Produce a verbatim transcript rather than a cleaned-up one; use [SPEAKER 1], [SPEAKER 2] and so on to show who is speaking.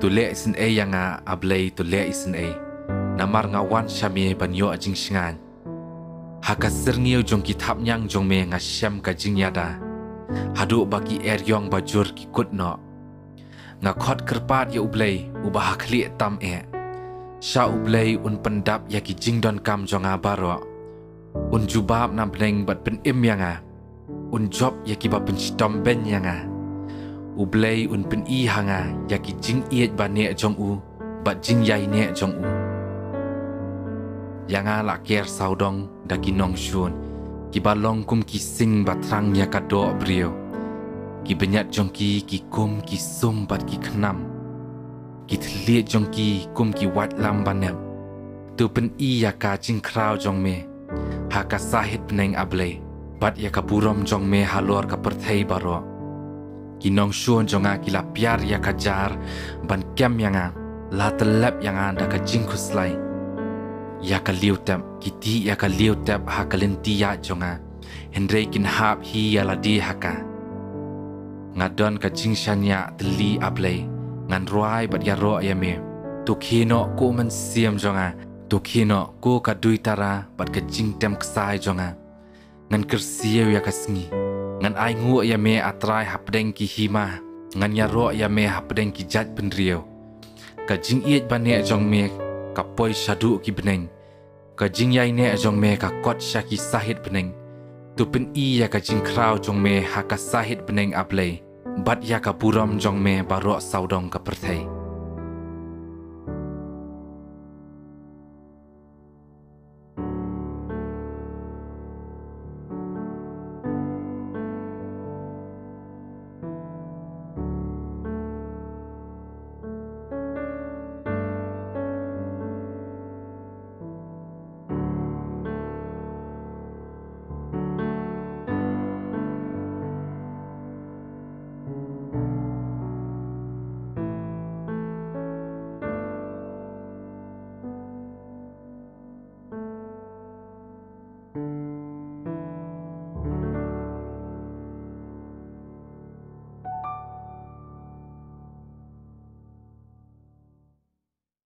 [SPEAKER 1] Tule isin e yang nga ablay tule isin e. Namar nga wan syami banyo ajing singan. Haka serngiu jong kitap nyang jong me nga syam ka jing yada. Hadu baki eryong bajur ki kutno. Nga khot kerpat ya ublay ubah kli tam e. Sya ublay un pendap ya ki jing don kam jong abaro. Un jubab na beneng bat pen im yang un job ya ki ba pen stom ben yang ublay un pen i hanga ya ki jing iet ba ne jong u bat jing yai ne jong u. Yang la ker saudong da ki nong shun ki ba long kum ki sing batrang ya ka do brio. Ki benyat jong ki ki kum ki sum bat ki khnam. Ki thliet jong ki kum ki wat lam banem. Tu pen i ya ka jing krau jong me. Haka sahit peneng ablay bat ya ka burom jong me halor ka perthei baro. Kinong shun jonga kila piar ya kajar ban kem yanga la telep yanga da ka jingkus lai. Ya ka liu tap kiti ya ka liu tap ha kalenti ya jonga. Hendrei kin hap hi ya la di haka. Ngadon ka jingshan ya teli ablay ngan ruai bat ya ro ya me. Tukino ku men siam jonga. Tukino ku ka duitara bat ka jing tem ksai jonga. Ngan kersieu ya ka sengi. Ngan ai ngu ya me atrai hapdeng ki hima. Ngan ya ro ya me hapdeng ki jat penrio. Ka jing iet bane jong me ka poi shadu ki beneng. Ka jing yai ne jong me ka kot syaki sahit beneng. Tu pen i ya ka jing krau jong me ha ka sahit beneng ablay. Bat ya ka buram jong me barok saudong ka perthei.